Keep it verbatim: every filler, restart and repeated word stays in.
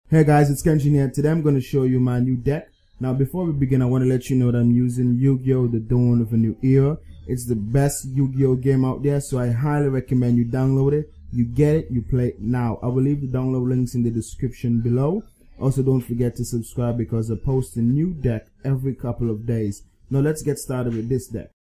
Hey guys, it's Kenshin here. Today I'm going to show you my new deck. Now before we begin, I want to let you know that I'm using Yu-Gi-Oh! The Dawn of a New Era. It's the best Yu-Gi-Oh! Game out there, so I highly recommend you download it. You get it, you play it now. I will leave the download links in the description below. Also, don't forget to subscribe because I post a new deck every couple of days. Now let's get started with this deck.